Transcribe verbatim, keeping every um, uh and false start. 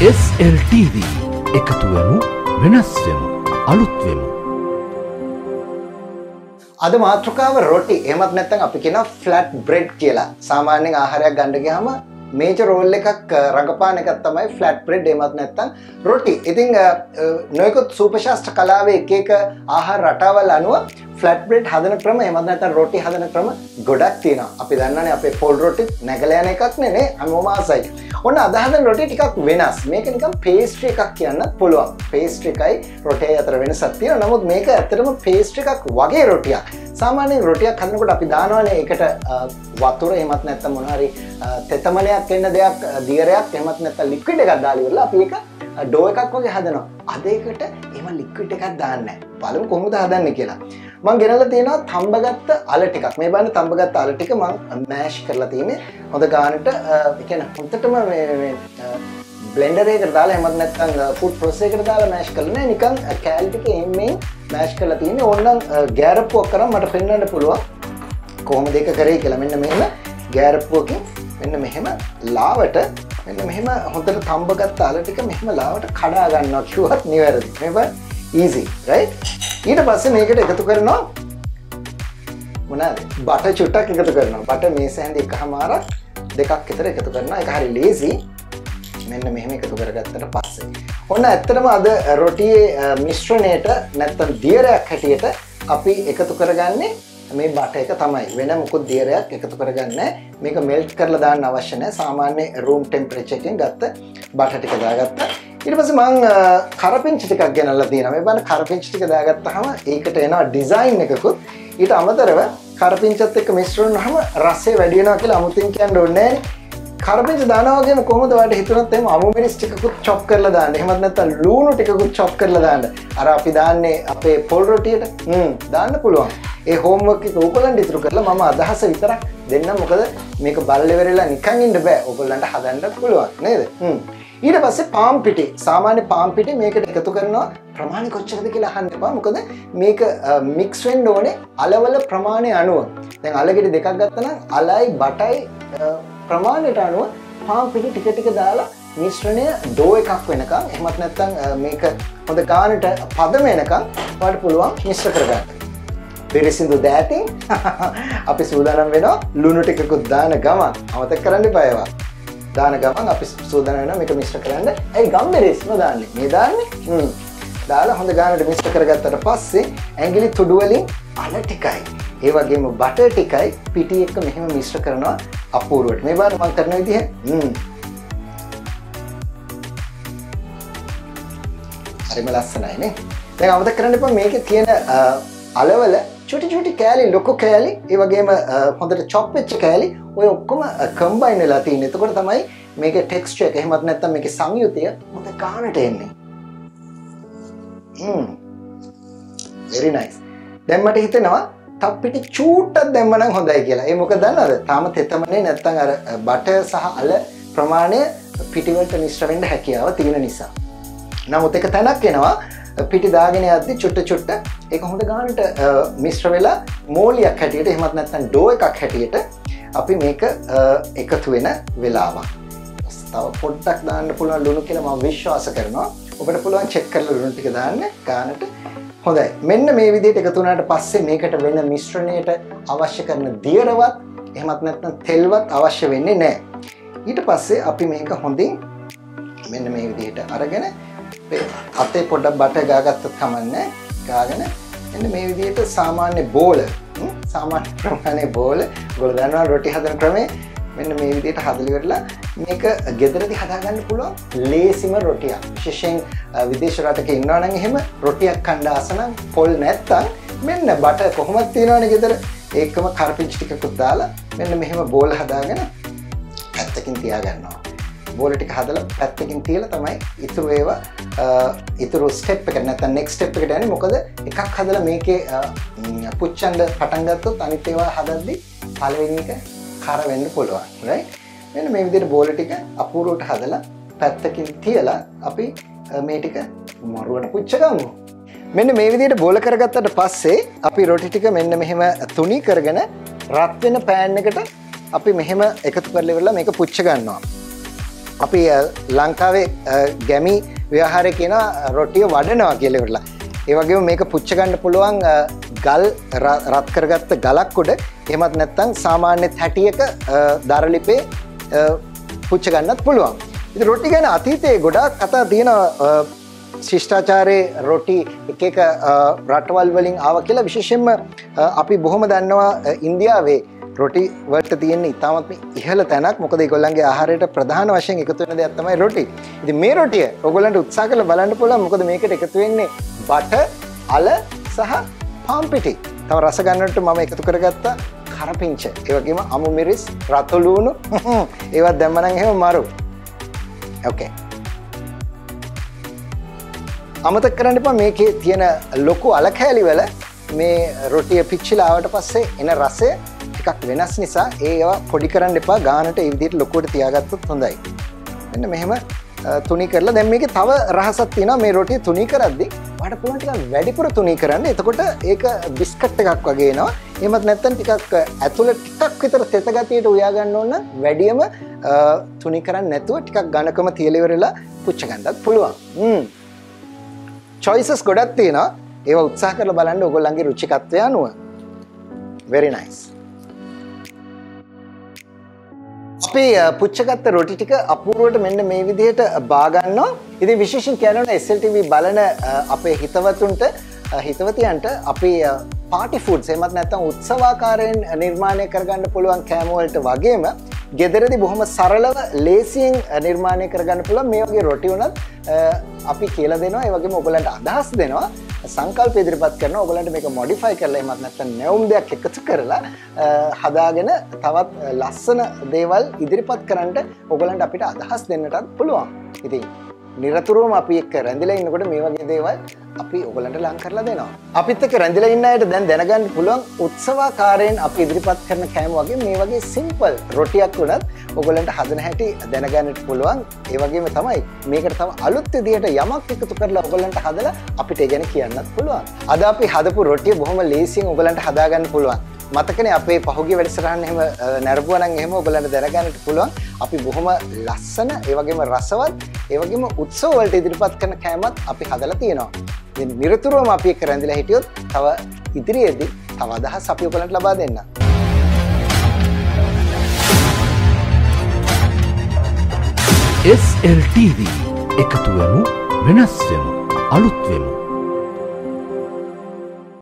S L T V එකතු වෙමු වෙනස් වෙමු අලුත් වෙමු. අද මාතෘකාව රොටි. එහෙමත් නැත්නම් අපි කියනවා ෆ්ලැට් බ්‍රෙඩ් කියලා. සාමාන්‍යයෙන් ආහාරයක් ගන්න ගියාම මේජර් රෝල් එකක් රඟපාන එකක් තමයි ෆ්ලැට් බ්‍රෙඩ් එහෙමත් නැත්නම් රොටි. ඉතින් නොයෙකුත් සූප ශාස්ත්‍ර කලාවේ එක එක ආහාර රටාවල් අනුව ෆ්ලැට් බ්‍රෙඩ් හදන ක්‍රම එහෙමත් නැත්නම් රොටි හදන ක්‍රම ගොඩක් තියෙනවා. අපි දන්නනේ අපේ පොල් රොටි නැගලා යන එකක් නෙනේ හැමෝම ආසයි. ඔන්න අද හදන රොටි ටිකක් වෙනස්. මේක නිකන් පේස්ට්‍රි එකක් කියන්නත් පුළුවන්. පේස්ට්‍රි එකයි රොටියයි අතර වෙනසක් තියෙනවා. නමුත් මේක ඇත්තටම පේස්ට්‍රි එකක් වගේ රොටියක්. සාමාන්‍යයෙන් රොටියක් හදනකොට අපි දානවානේ ඒකට වතුර එහෙමත් නැත්නම් මොන හරි තෙතමනයක් වෙන්න දෙයක් දියරයක් එහෙමත් නැත්නම් ලික්විඩ් එකක් දාලා ඉවරලා අපි ඒක ඩෝ එකක් වගේ හදනවා. අද ඒකට එහෙම ලික්විඩ් එකක් දාන්නේ නැහැ. බලමු කොහොමද හදන්නේ කියලා. මම ගෙනල්ලා තියෙනවා තඹගත්ත අල ටිකක්. මේ බලන්න තඹගත්ත අල ටික මම මෑෂ් කරලා තියෙන්නේ. හොඳ ගානට ඒ කියන්නේ හොඳටම මේ මේ බ්ලෙන්ඩර් එකකට දාලා එහෙමත් නැත්නම් ෆුඩ් ප්‍රොසෙසර් එකකට දාලා මෑෂ් කරලා නෑ නිකන් කෑලි ටික එම්මෙන් මෑෂ් කරලා තියෙන්නේ. ඕනනම් ගෑරප්පුවක් කරන් මට පෙන්වන්න පුළුවන් කොහොමද ඒක කරේ කියලා. මෙන්න මෙහෙම ගෑරප්පුවකින් මෙන්න මෙහෙම ලාවට මෙන්න මෙහෙම හොඳට තඹගත්ත අල ටික මෙහෙම ලාවට කඩා ගන්නවා කිව්වත් නිවැරදි. මේක easy right. ඊට පස්සේ මේකට එකතු කරනවා මොනවාද? බටර් චුට්ටක් එකතු කරනවා. බටර් මේස හැඳි එකමාරක් දෙකක් විතර එකතු කරනවා. ඒක හරි ලේසි. මෙන්න මෙහෙම එකතු කරගත්තට පස්සේ ඔන්න ඇත්තටම අද රොටියේ මිශ්‍රණයට නැත්තම් දියරයක් හැටියට අපි එකතු කරගන්නේ මේ බටර් එක තමයි. වෙන මොකුත් දියරයක් එකතු කරගන්නේ මේක මෙල්ට් කරලා දාන්න අවශ්‍ය නැහැ. සාමාන්‍ය රූම් ටෙම්පරේචර් එකකින් ගත්ත බටර් ටික දාගත්තා. ඊට පස්සේ මම කරපිංචි ටිකක් ගෙනල්ලා තියෙනවා. මේ බලන්න කරපිංචි ටික දාගත්තාම ඒකට එනවා ඩිසයින් එකකුත්. ඊට අමතරව කරපිංචත් එක්ක මිශ්‍ර වුණාම රසය වැඩි වෙනවා කියලා අමුතින් කියන්න ඕනේ නැහැ. කරපිංචි දානවා වගේම කොහොමද ඔයාලට හිතුණත් එහෙම අමු මිරිස් ටිකකුත් චොප් කරලා දාන්න. එහෙමත් නැත්නම් ලුණු ටිකකුත් චොප් කරලා දාන්න. අර අපි දාන්නේ අපේ පොල් රොටියට හ්ම් දාන්න පුළුවන්. ඒ හෝම්වර්ක් එක ඕගොල්ලන්ට ඉතුරු කරලා මම අදහස විතරක් දෙන්නම්. මොකද මේක බලලෙ වෙරෙලා නිකන් ඉන්න බෑ. ඕගොල්ලන්ට හදන්න පුළුවන් නේද? හ්ම් ඊට පස්සේ පාම් පිටි. සාමාන්‍ය පාම් පිටි මේකට එකතු කරනවා ප්‍රමාණය කොච්චරද කියලා අහන්න එපා. මොකද මේක මික්ස් වෙන්න ඕනේ අලවල ප්‍රමාණය අනුව. දැන් අලගෙඩි දෙකක් ගත්තා නම් අලයි බටයි ප්‍රමාණයට අනුව පාම් පිටි ටික ටික දාලා මිශ්‍රණය ඩෝ එකක් වෙනකන් එහෙමත් නැත්නම් මේක හොඳ ගානට පදම වෙනකන් ඔයාලට පුළුවන් මිශ්‍ර කරගන්න. පිරිසිදු දෑතින් අපි සූදානම් වෙනවා ලුණු ටිකකුත් දාන ගමන්. අමතක කරන්න එපා ඒවා. දාන ගමන් අපි සූදානම් වෙනවා මේක මිශ්‍ර කරන්න. ඇයි ගම්මිරිස් නොදාන්නේ? මේ දාන්නේ. හ්ම්. දාලා හොඳ ගානට මිශ්‍ර කරගත්තට පස්සේ ඇඟිලි තුඩු වලින් අල ටිකයි ඒ වගේම බටර් ටිකයි පිටි එක්ක මෙහෙම මිශ්‍ර කරනවා අපූර්වට. මේ බලන්න මම කරන විදිහ. හ්ම්. හරිම ලස්සනයි නේ. දැන් අමතක කරන්න එපා මේකේ තියෙන අලවල චුටි චුටි කෑලි ලොකු කෑලි ඒ වගේම හොඳට චොප් වෙච්ච කෑලි ඔය ඔක්කොම කම්බයින් වෙලා තියෙන්නේ. එතකොට තමයි මේකේ ටෙක්ස්චර් එක එහෙමත් නැත්නම් මේකේ සංයුතිය හොඳ ගානට එන්නේ. හ්ම්. very nice. දැන් මට හිතෙනවා තව පිටි චූට්ටක් දැම්ම නම් හොඳයි කියලා. ඒ මොකද දන්නවද? තාම තෙතමනේ නැත්නම් අර බටර් සහ අල ප්‍රමාණය පිටි වලට මිශ්‍ර වෙන්න හැකියාව තියෙන නිසා. නමුත් එක තැනක් එනවා පිටි දාගෙන යද්දි චුට්ට චුට්ට ඒක හොඳ ගානට මිශ්‍ර වෙලා මෝලියක් හැටියට එහෙමත් නැත්නම් ඩෝ එකක් හැටියට අපි මේක එකතු වෙන වෙලාවක්. තව පොඩ්ඩක් දාන්න පුළුවන් ලුණු කියලා මම විශ්වාස කරනවා. ඔබට පුළුවන් චෙක් කරලා ලුණු ටික දාන්න ගානට. හොඳයි. මෙන්න මේ විදිහට එකතු වුණාට පස්සේ මේකට වෙන මිශ්‍රණයට අවශ්‍ය කරන දියරවත් එහෙමත් නැත්නම් තෙල්වත් අවශ්‍ය වෙන්නේ නැහැ. ඊට පස්සේ අපි මේක හොඳින් මෙන්න මේ විදිහට අරගෙන අතේ පොඩ්ඩක් බටර් ගාගත්තත් කමන්නේ. ගාගෙන මෙන්න මේ විදිහට සාමාන්‍ය බෝල සාමාන්‍ය ප්‍රමාණයේ බෝල ඔයගොල්ලෝ දන්නවා රොටි හදන ක්‍රමේ මෙන්න මේ විදිහට හදලා ඉවරලා මේක ගෙදරදී හදාගන්න පුළුවන් ලේසිම රොටියක්. විශේෂයෙන් විදේශ රටක ඉන්නවා නම් එහෙම රොටියක් කන්න ආස නම් පොල් නැත්තම් මෙන්න බටර් කොහොමද තියෙනවනේ ගෙදර. ඒකම කරපිංචි ටිකකුත් දාලා මෙන්න මෙහෙම බෝල හදාගෙන පැත්තකින් තියාගන්නවා. බෝල ටික හදලා පැත්තකින් තියලා තමයි ඉතුරු ඒවා ඉතුරු ස්ටෙප් එක නැත්නම් නෙක්ස්ට් ස්ටෙප් එකට යන්නේ. මොකද එකක් හදලා මේකේ පුච්චන්න පටන් ගත්තොත් අනිත් ඒවා හදද්දි පළවෙනි එක කර වෙන්න පුළුවන්. right? මෙන්න මේ විදිහට බෝල ටික අපූර්වට හදලා පැත්තකින් තියලා අපි මේ ටික මරුවට පුච්ච ගමු. මෙන්න මේ විදිහට බෝල කරගත්තට පස්සේ අපි රොටි ටික මෙන්න මෙහෙම තුනී කරගෙන රත් වෙන පෑන් එකට අපි මෙහෙම එකතු කරලා ඉවරලා මේක පුච්ච ගන්නවා. අපි ලංකාවේ ගැමි ව්‍යවහාරය කියන රොටිය වඩනවා කියලා ඉවරලා. ඒ වගේම මේක පුච්ච ගන්න පුළුවන් ගල් රත් කරගත්ත ගලක් උඩ එහෙමත් නැත්නම් සාමාන්‍ය හැටියක දරලිපේ පුච්ච ගන්නත් පුළුවන්. ඉතින් රොටි ගැන අතීතයේ ගොඩාක් කතා තියෙනවා. ශිෂ්ටාචාරයේ රොටි එක එක රටවල් වලින් ආවා කියලා. විශේෂයෙන්ම අපි බොහොම දන්නවා ඉන්දියාවේ රොටි වලට තියෙන ඉතාමත් ඉහළ තැනක්. මොකද ඒගොල්ලන්ගේ ආහාරයට ප්‍රධාන වශයෙන් එකතු වෙන දෙයක් තමයි රොටි. ඉතින් මේ රොටිය ඔයගොල්ලන්ට උත්සාහ කරලා බලන්න පුළුවන්. මොකද මේකට එකතු වෙන්නේ බටර්, අල සහ පාන් පිටි. තව රස ගන්නට මම එකතු කරගත්තා කරපිංච. ඒ වගේම අමු මිරිස්, රතු ලූණු ඒවත් දැම්මනම් එහෙම මරු. ඕකේ. අමතක කරන්න එපා මේකේ තියෙන ලොකු අල කෑලි වල මේ රොටිය පිච්චිලා ආවට පස්සේ එන රසය ටිකක් වෙනස් නිසා ඒවා පොඩි කරන්න එපා. ගානට ඒ විදිහට ලොකුවට තියාගත්තොත් හොඳයි. මෙන්න මෙහෙම තුනී කරලා දැන් මේකේ තව රහසක් තියෙනවා. මේ රොටිය තුනී කරද්දී ඔයාලට පුළුවන් ටිකක් වැඩිපුර තුනී කරන්න. එතකොට ඒක බිස්කට් එකක් වගේ එනවා. එහෙමත් නැත්නම් ටිකක් ඇතුළ ටිකක් විතර තෙත ගතියට උයා ගන්න ඕන නම් වැඩියම තුනී කරන්නේ නැතුව ටිකක් ඝනකම තියලා ඉවරලා පුච්ච ගන්නත් පුළුවන්. හ්ම්. choices ගොඩක් තියෙනවා. ඒවා උත්සාහ කරලා බලන්න ඔයගොල්ලන්ගේ රුචිකත්වය අනුව. very nice. අපි පුච්චගත්ත රොටි ටික අපූර්වට මෙන්න මේ විදිහට බා ගන්නවා. ඉතින් විශේෂයෙන් කියනවා එස් එල් ටී වී බලන අපේ හිතවතුන්ට හිතවතියන්ට අපි පාටි ෆුඩ්ස් එහෙමත් නැත්නම් උත්සවාකාරයෙන් නිර්මාණය කරගන්න පුළුවන් කෑම වලට වගේම ගෙදරදී බොහොම සරලව ලේසියෙන් නිර්මාණය කරගන්න පුළුවන් මේ වගේ රොටි උනත් අපි කියලා දෙනවා. ඒ වගේම ඔයගලන්ට අදහස් දෙනවා. සංකල්ප ඉදිරිපත් කරනවා. ඔයගලන්ට මේක මොඩිෆයි කරලා එහෙමත් නැත්නම් නැවුම් දෙයක් එකතු කරලා හදාගෙන තවත් ලස්සන දේවල් ඉදිරිපත් කරන්න ඔයගලන්ට අපිට අදහස් දෙන්නටත් පුළුවන්. ඉතින් නිරතුරුවම අපි එක්ක රැඳිලා ඉන්නකොට මේ වගේ දේවල් අපි ඔයගලන්ට ලං කරලා දෙනවා. අපිත් එක්ක රැඳිලා ඉන්න අයට දැන් දැනගන්න පුළුවන් උත්සවාකාරයෙන් අපි ඉදිරිපත් කරන කෑම වගේ මේ වගේ සිම්පල් රොටියක් උනත් ඔයගලන්ට හදන හැටි දැනගන්නට පුළුවන්. ඒ වගේම තමයි මේකට තව අලුත් විදිහට යමක් එකතු කරලා ඔයගලන්ට හදලා අපිට ඒ ගැන කියන්නත් පුළුවන්. අද අපි හදපු රොටිය බොහොම ලේසියෙන් ඔයගලන්ට හදාගන්න පුළුවන්. මතකනේ අපේ පහුගිය වැඩසටහන එහෙම නැරඹුවා නම් එහෙම ඔයගලන්ට දැනගන්නට පුළුවන් අපි බොහොම ලස්සන ඒ වගේම රසවත් ඒ වගේම උත්සව වලට ඉදිරිපත් කරන කෑමත් අපි හදලා තියෙනවා. ඉතින් නිරතුරුවම අපි එක්ක රැඳිලා හිටියොත් තව ඉදිරියේදී තව අදහස් අපි ඔයගලන්ට ලබා දෙන්න. එස් එල් ටී වී එකතු වෙමු, වෙනස් වෙමු, අලුත් වෙමු.